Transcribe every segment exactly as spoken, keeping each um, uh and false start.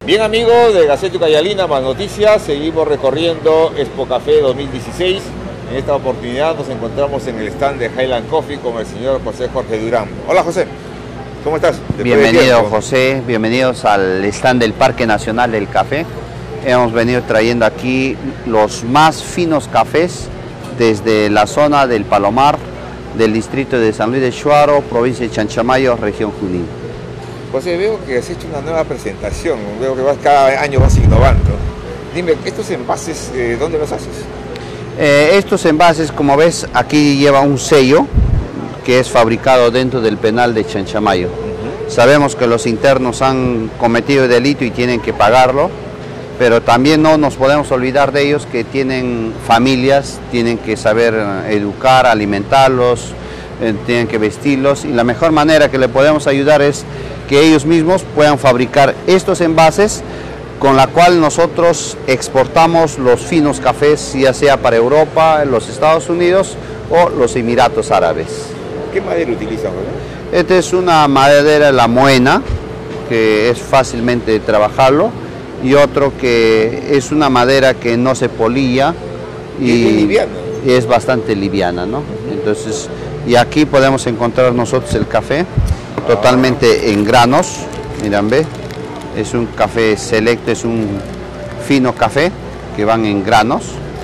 Bien amigos de Gaceta Ucayalina, más noticias, seguimos recorriendo Expo Café dos mil dieciséis. En esta oportunidad nos encontramos en el stand de Highland Coffee con el señor José Jorge Durán. Hola José, ¿cómo estás? Después Bienvenido José, bienvenidos al stand del Parque Nacional del Café. Hemos venido trayendo aquí los más finos cafés desde la zona del Palomar, del distrito de San Luis de Shuaro, provincia de Chanchamayo, región Junín. José, veo que has hecho una nueva presentación, veo que vas, cada año vas innovando. Dime, ¿estos envases eh, dónde los haces? Eh, estos envases, como ves, aquí lleva un sello que es fabricado dentro del penal de Chanchamayo. Uh-huh. Sabemos que los internos han cometido delito y tienen que pagarlo, pero también no nos podemos olvidar de ellos, que tienen familias, tienen que saber educar, alimentarlos, eh, tienen que vestirlos, y la mejor manera que le podemos ayudar es que ellos mismos puedan fabricar estos envases con la cual nosotros exportamos los finos cafés, ya sea para Europa, los Estados Unidos o los Emiratos Árabes. ¿Qué madera utilizan? Esta es una madera, la moena, que es fácilmente de trabajarlo, y otro que es una madera que no se polilla y, y es liviana. Es bastante liviana, ¿no? Entonces, y aquí podemos encontrar nosotros el café totalmente en granos, miran, ve, es un café selecto, es un fino café que van en granos,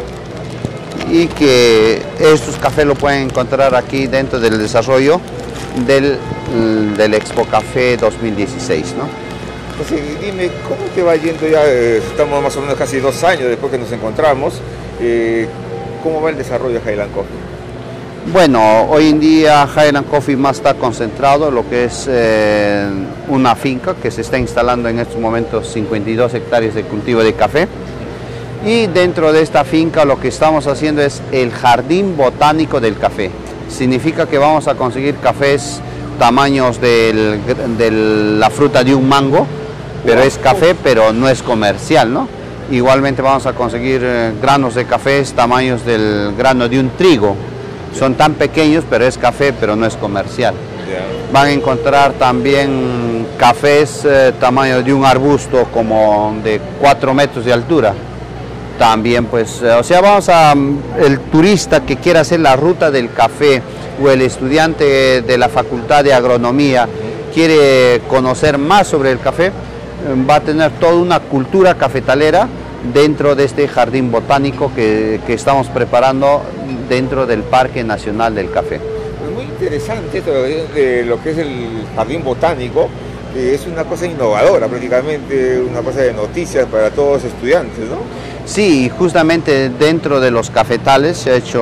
y que estos cafés lo pueden encontrar aquí dentro del desarrollo del, del Expo Café dos mil dieciséis, ¿no? Pues dime, ¿cómo te va yendo ya? Estamos más o menos casi dos años después que nos encontramos. Eh, ¿Cómo va el desarrollo de Highland Coffee? Bueno, hoy en día Highland Coffee más está concentrado en lo que es eh, una finca que se está instalando en estos momentos, cincuenta y dos hectáreas de cultivo de café. Y dentro de esta finca lo que estamos haciendo es el jardín botánico del café. Significa que vamos a conseguir cafés tamaños del, de la fruta de un mango, pero es café, pero no es comercial, ¿no? Igualmente vamos a conseguir eh, granos de cafés tamaños del grano de un trigo. Son tan pequeños, pero es café, pero no es comercial. Yeah. Van a encontrar también cafés eh, tamaño de un arbusto, como de cuatro metros de altura. También, pues, eh, o sea, vamos a, el turista que quiera hacer la ruta del café, o el estudiante de la Facultad de Agronomía quiere conocer más sobre el café, eh, va a tener toda una cultura cafetalera dentro de este jardín botánico que, que estamos preparando dentro del Parque Nacional del Café. Es muy interesante esto de lo que es el jardín botánico, que es una cosa innovadora prácticamente, una cosa de noticias para todos los estudiantes, ¿no? Sí, justamente dentro de los cafetales se ha hecho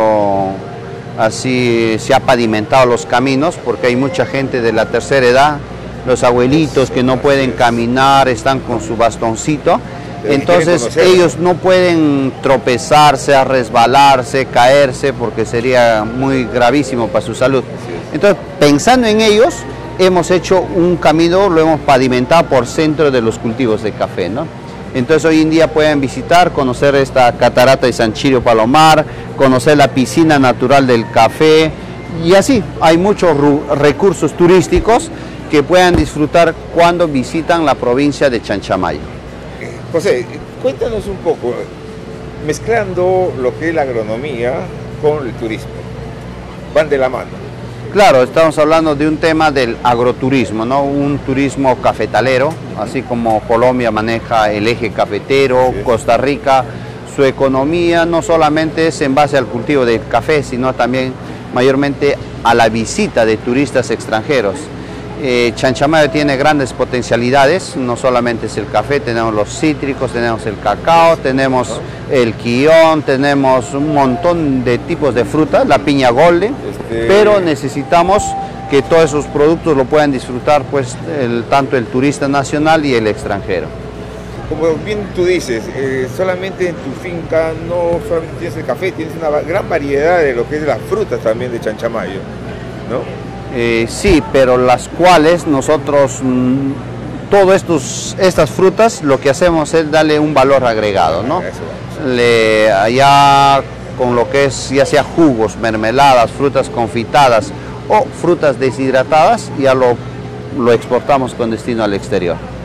así, se ha pavimentado los caminos, porque hay mucha gente de la tercera edad, los abuelitos que no pueden caminar, están con su bastoncito. Entonces ellos no pueden tropezarse, resbalarse, caerse, porque sería muy gravísimo para su salud. Entonces, pensando en ellos, hemos hecho un camino, lo hemos pavimentado por centro de los cultivos de café, ¿no? Entonces hoy en día pueden visitar, conocer esta catarata de San Chirio Palomar, conocer la piscina natural del café, y así hay muchos recursos turísticos que puedan disfrutar cuando visitan la provincia de Chanchamayo. José, cuéntanos un poco, mezclando lo que es la agronomía con el turismo, van de la mano. Claro, estamos hablando de un tema del agroturismo, ¿no? Un turismo cafetalero, así como Colombia maneja el eje cafetero, sí. Costa Rica, su economía no solamente es en base al cultivo de café, sino también mayormente a la visita de turistas extranjeros. Eh, Chanchamayo tiene grandes potencialidades, no solamente es el café, tenemos los cítricos, tenemos el cacao, tenemos el quillón, tenemos un montón de tipos de fruta, la piña golden, este... pero necesitamos que todos esos productos lo puedan disfrutar, pues, el, tanto el turista nacional y el extranjero. Como bien tú dices, eh, solamente en tu finca no solamente tienes el café, tienes una gran variedad de lo que es las frutas también de Chanchamayo, ¿no? Eh, sí, pero las cuales nosotros, mmm, todas estas frutas, lo que hacemos es darle un valor agregado, ¿no? Le, allá con lo que es, ya sea jugos, mermeladas, frutas confitadas o frutas deshidratadas, ya lo, lo exportamos con destino al exterior.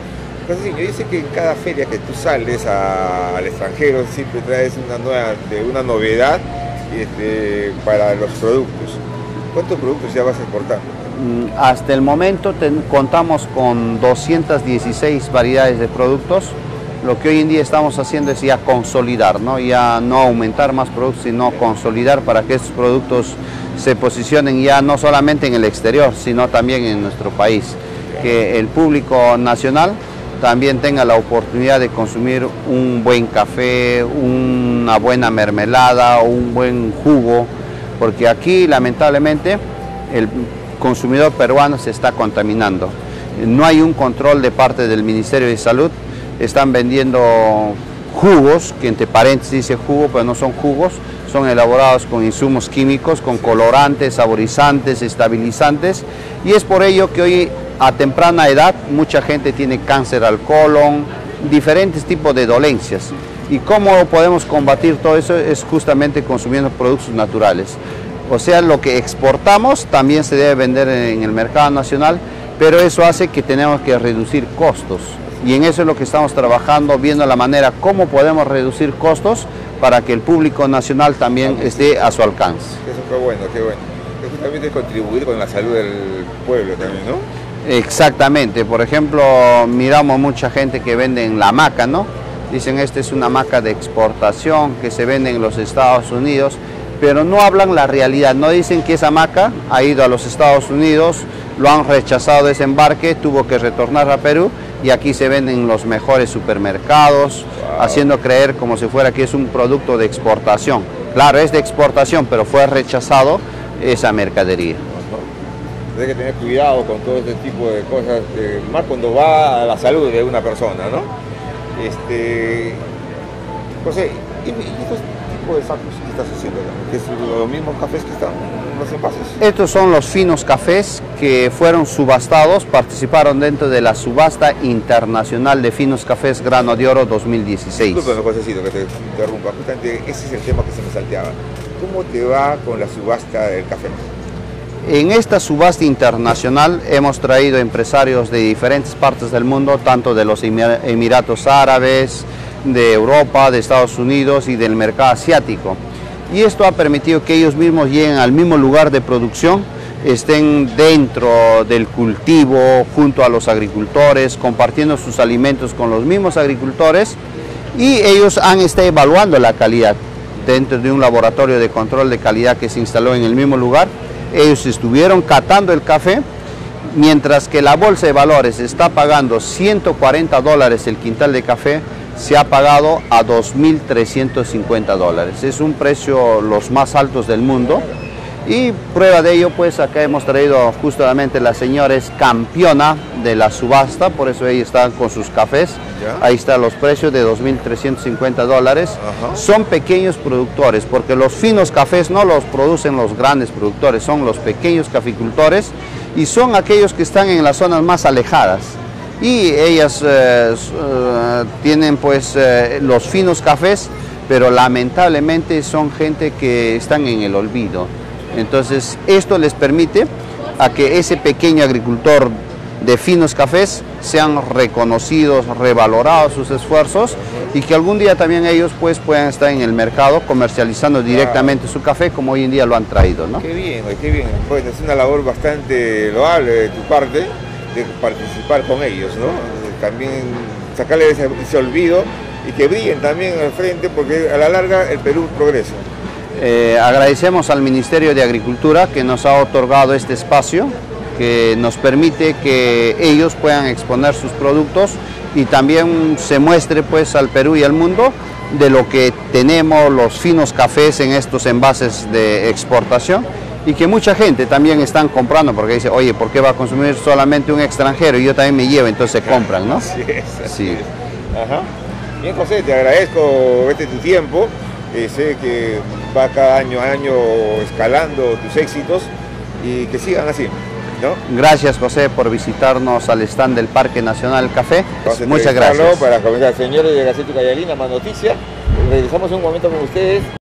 José, yo sé que en cada feria que tú sales a, al extranjero siempre traes una, nueva, de una novedad este, para los productos. ¿Cuántos productos ya vas a exportar? Hasta el momento ten, contamos con doscientas dieciséis variedades de productos. Lo que hoy en día estamos haciendo es ya consolidar, ¿no? Ya no aumentar más productos, sino consolidar para que estos productos se posicionen ya no solamente en el exterior, sino también en nuestro país. Que el público nacional también tenga la oportunidad de consumir un buen café, una buena mermelada o un buen jugo, porque aquí lamentablemente el consumidor peruano se está contaminando. No hay un control de parte del Ministerio de Salud, están vendiendo jugos, que entre paréntesis dice jugo, pero no son jugos, son elaborados con insumos químicos, con colorantes, saborizantes, estabilizantes, y es por ello que hoy a temprana edad mucha gente tiene cáncer al colon, diferentes tipos de dolencias. ¿Y cómo podemos combatir todo eso? Es justamente consumiendo productos naturales. O sea, lo que exportamos también se debe vender en el mercado nacional, pero eso hace que tenemos que reducir costos. Y en eso es lo que estamos trabajando, viendo la manera cómo podemos reducir costos para que el público nacional también esté a su alcance. Eso fue bueno, qué bueno. Es justamente contribuir con la salud del pueblo también, ¿no? Exactamente. Por ejemplo, miramos mucha gente que vende en la hamaca, ¿no? Dicen, esta es una hamaca de exportación que se vende en los Estados Unidos, pero no hablan la realidad, no dicen que esa hamaca ha ido a los Estados Unidos, lo han rechazado ese embarque, tuvo que retornar a Perú y aquí se venden en los mejores supermercados, wow, haciendo creer como si fuera que es un producto de exportación. Claro, es de exportación, pero fue rechazado esa mercadería. Hay que tener cuidado con todo este tipo de cosas, eh, más cuando va a la salud de una persona, ¿no? Este, José, ¿y, y estos tipos de sacos que estás haciendo? ¿Que es los mismos cafés que están en los envases? Estos son los finos cafés que fueron subastados, participaron dentro de la subasta internacional de finos cafés Grano de Oro dos mil dieciséis. Disculpe, Josecito, que te interrumpa, justamente ese es el tema que se me salteaba. ¿Cómo te va con la subasta del café? En esta subasta internacional hemos traído empresarios de diferentes partes del mundo, tanto de los Emiratos Árabes, de Europa, de Estados Unidos y del mercado asiático. Y esto ha permitido que ellos mismos lleguen al mismo lugar de producción, estén dentro del cultivo, junto a los agricultores, compartiendo sus alimentos con los mismos agricultores, y ellos han estado evaluando la calidad dentro de un laboratorio de control de calidad que se instaló en el mismo lugar. Ellos estuvieron catando el café, mientras que la bolsa de valores está pagando ciento cuarenta dólares el quintal de café, se ha pagado a dos mil trescientos cincuenta dólares. Es un precio los más altos del mundo. Y prueba de ello, pues acá hemos traído justamente, la señora es campeona de la subasta, por eso ella está con sus cafés. ¿Ya? Ahí están los precios de dos mil trescientos cincuenta dólares. Ajá. Son pequeños productores, porque los finos cafés no los producen los grandes productores, son los pequeños caficultores y son aquellos que están en las zonas más alejadas. Y ellas eh, uh, tienen pues eh, los finos cafés, pero lamentablemente son gente que están en el olvido. Entonces esto les permite a que ese pequeño agricultor de finos cafés sean reconocidos, revalorados sus esfuerzos y que algún día también ellos pues puedan estar en el mercado comercializando directamente su café como hoy en día lo han traído, ¿no? Qué bien, qué bien. Pues es una labor bastante loable de tu parte de participar con ellos, ¿no? También sacarle ese, ese olvido y que brillen también al frente, porque a la larga el Perú progresa. Eh, agradecemos al Ministerio de Agricultura que nos ha otorgado este espacio, que nos permite que ellos puedan exponer sus productos y también se muestre pues al Perú y al mundo de lo que tenemos, los finos cafés en estos envases de exportación, y que mucha gente también están comprando porque dice, oye, ¿por qué va a consumir solamente un extranjero? Y yo también me llevo, entonces se compran, ¿no? Así es, así sí. Es. Ajá. Bien, José, te agradezco este tu tiempo. Eh, sé que va cada año a año escalando tus éxitos y que sigan así, ¿no? Gracias, José, por visitarnos al stand del Parque Nacional del Café. Entonces, muchas gracias. Para comenzar, señores de Gaceta Cayalina, más noticias. Regresamos en un momento con ustedes